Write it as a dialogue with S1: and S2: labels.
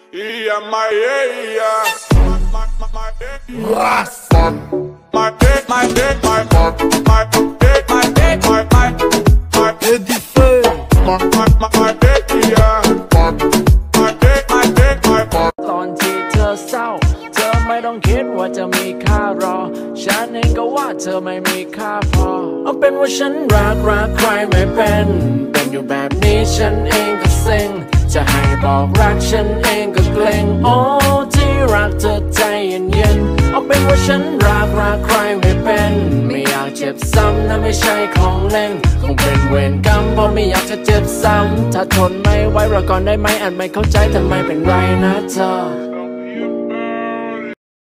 S1: Yeah, my yeah. My dick, my dick, my dick, my dick, my dick, my dick, my dick, yeah. My dick, my dick, my dick.
S2: ตอนที่เธอเศร้าเธอไม่ต้องคิดว่าจะมีค่ารอฉันเองก็ว่าเธอไม่มีค่าพอเอาเป็นว่าฉันรักใครไม่เป็นอยู่แบบนี้ฉันเองก็เซ็งจะให้บอกรักฉันเองก็เกรงโอ้ที่รักเธอใจเย็นๆเอาเป็นว่าฉันรักใครไม่เป็นไม่อยากเจ็บซ้ำนะไม่ใช่ของเล่นคงเป็นเวรกรรมเพราะไม่อยากจะเจ็บซ้ำถ้าทนไม่ไหวรอก่อนได้ไหมอาจไม่เข้าใจแต่ไม่เป็นไรนะเธอ